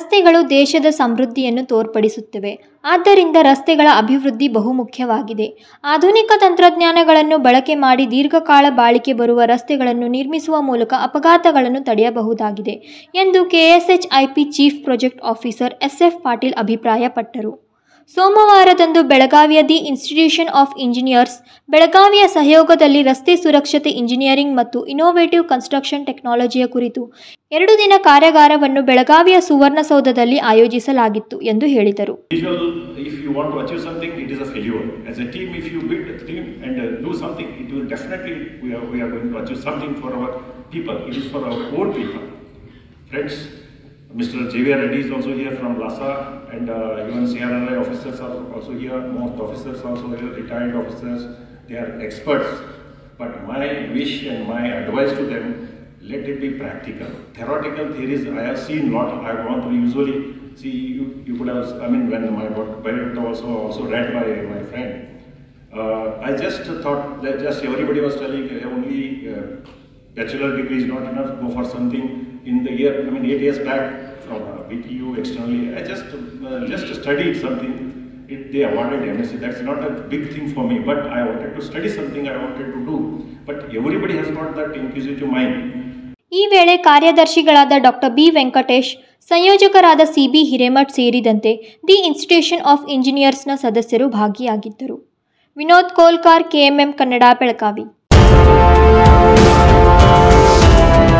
ರಸ್ತೆಗಳು ದೇಶದ ಸಮೃದ್ಧಿಯನ್ನು ತೋರ್ಪಡಿಸುತ್ತವೆ. ಆದ್ದರಿಂದ ರಸ್ತೆಗಳ ಅಭಿವೃದ್ಧಿ ಬಹುಮುಖ್ಯವಾಗಿದೆ. ಆಧುನಿಕ ತಂತ್ರಜ್ಞಾನಗಳನ್ನು ಬಳಕೆ ಮಾಡಿ ದೀರ್ಘಕಾಲ ಬಾಳಿಕೆ ಬರುವ ರಸ್ತೆಗಳನ್ನು ನಿರ್ಮಿಸುವ ಮೂಲಕ ಅಪಘಾತಗಳನ್ನು ತಡೆಯಬಹುದಾಗಿದೆ ಎಂದು KSHIP chief project officer S F Patil ಅಭಿಪ್ರಾಯಪಟ್ಟರು. ಸೋಮವಾರದಂದು ಬೆಳಗಾವಿಯ ದಿ ಇನ್ಸ್ಟಿಟ್ಯೂಷನ್ ಆಫ್ ಇಂಜಿನಿಯರ್ಸ್ ಬೆಳಗಾವಿಯ ಸಹಯೋಗದಲ್ಲಿ ರಸ್ತೆ ಸುರಕ್ಷತೆ ಇಂಜಿನಿಯರಿಂಗ್ ಮತ್ತು ಇನೋವೇಟಿವ್ ಕನ್ಸ್ಟ್ರಕ್ಷನ್ ಟೆಕ್ನಾಲಜಿಯ ಕುರಿತು 2 ದಿನ ಕಾರ್ಯಾಗಾರವನ್ನು ಬೆಳಗಾವಿಯ ಸುವರ್ಣಸೌಧದಲ್ಲಿ ಆಯೋಜಿಸಲಾಗಿತ್ತು ಎಂದು ಹೇಳಿದರು. If you want to achieve something, it is a failure. As a team, if you build a team and do something, it will definitely we are going to achieve something for our people. It is for our own people. Friends, Mr. J.V.R. Reddy is also here from LASA, and even CRRI officers are also here. Most officers also here, retired officers. They are experts. But my wish and my advice to them, let it be practical. Theoretical theories I have seen lot. I want to usually see you could have. I mean, when my biodata also read by my friend, I just thought that just everybody was telling only bachelor degree is not enough. Go for something in the year. I mean, 8 years back from BTU externally, I just studied something. They awarded MSc. That's not a big thing for me, but I wanted to study something. I wanted to do. But everybody has got that inquisitive mind. ಈ ವೇಳೆ ಕಾರ್ಯದರ್ಶಿಗಳಾದ doctor B Venkatesh, ಸಂಯೋಜಕರಾದ C B Hiremath ಸೇರಿದಂತೆ the institution of ಇಂಜಿನಿಯರ್ಸ್ನ ಸದಸ್ಯರು ಭಾಗಿಯಾಗಿದ್ದರು. Vinod Kolkar, KMM Kannada, Belagavi.